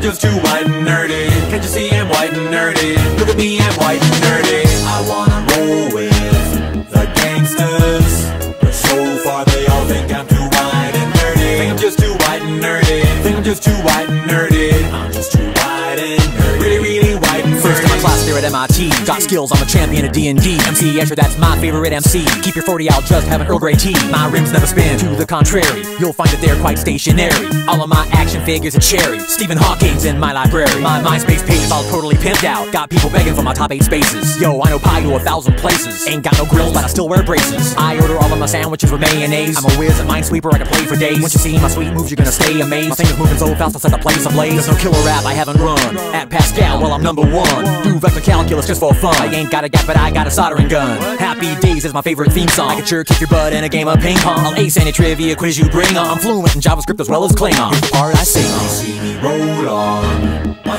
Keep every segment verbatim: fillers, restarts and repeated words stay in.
I'm just too white and nerdy. Can't you see I'm white and nerdy? Look at me, I'm white and nerdy. I wanna roll with the gangsters, but so far they all think I'm too white and nerdy. Think I'm just too white and nerdy. Think I'm just too white and nerdy. I'm just too white and nerdy. Really, really white and nerdy. First in my class there at M I T. Got skills, I'm a champion of D and D. M C Escher, that's my favorite M C. Keep your forty out, just have an Earl Grey tea. My rims never spin, to the contrary. You'll find that they're quite stationary. All of my action figures are cherry. Stephen Hawking's in my library. My MySpace page is all totally pimped out. Got people begging for my top eight spaces. Yo, I know pie to a thousand places. Ain't got no grills, but I still wear braces. I order all of my sandwiches with mayonnaise. I'm a whiz at Minesweeper, I can play for days. Once you see my sweet moves, you're gonna stay amazed. My fingers moving so fast, I'll set the place ablaze. There's no killer rap I haven't run. At Pascal, well, I'm number one. Do vector calculus just for fun. I ain't got a gap, but I got a soldering gun. Happy Days is my favorite theme song. I can sure kick your butt in a game of ping pong. I'll ace any trivia quiz you bring on. I'm fluent in JavaScript as well as Klingon. Here's the part I sing on. See me roll on my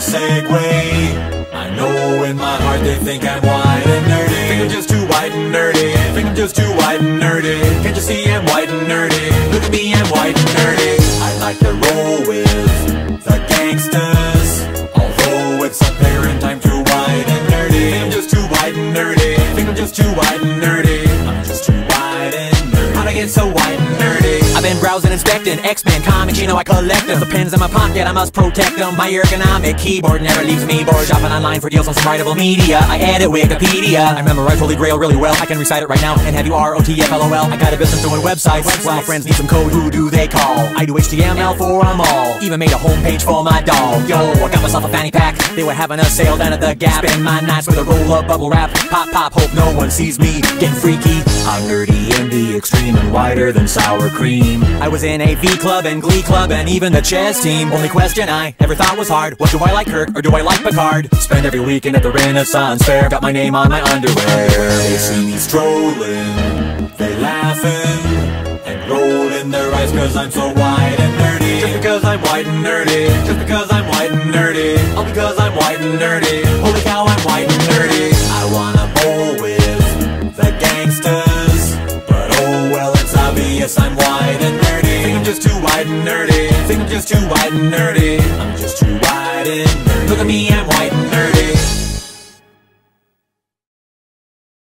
Segway. I know in my heart they think I'm white and nerdy. Think I'm just too white and nerdy. Think I'm just too white and nerdy. Can't you see I'm white and nerdy? Look at me, I'm white and nerdy. I like to roll with the gangsters, although it's apparent I'm too white and nerdy. Think I'm just too white and nerdy. Think I'm just too white and nerdy. I'm just too white and nerdy. How'd I get so white and nerdy? I've been browsing, inspecting X-Men comics, you know I collect them. The pens in my pocket, I must protect them. My ergonomic keyboard never leaves me bored. Shopping online for deals on some writable media. I edit Wikipedia. I memorize Holy Grail really well. I can recite it right now and have you R O T F L O L. I got a business doing websites. websites. Well, my friends need some code, who do they call? I do H T M L for them all. Even made a homepage for my dog. Yo, I got myself a fanny pack. They were having a sale down at the Gap. Spend my nights with a roll-up bubble wrap. Pop, pop, hope no one sees me getting freaky. I'm nerdy in the extreme and whiter than sour cream. I was in a V Club and Glee Club and even the chess team. Only question I ever thought was hard, what do I like, Kirk or do I like Picard? Spend every weekend at the Renaissance Fair. Got my name on my underwear. They see me strolling, they laughing and rolling their eyes cause I'm so white and nerdy. Just because I'm white and nerdy. Just because I'm white and nerdy. All because I'm white and nerdy. Holy cow, I'm white and nerdy. I wanna bowl with the gangsters, but oh well, it's obvious I'm white and nerdy. Think I'm just too white and nerdy. Think I'm just too white and nerdy. I'm just too white and nerdy. Look at me, I'm white and nerdy.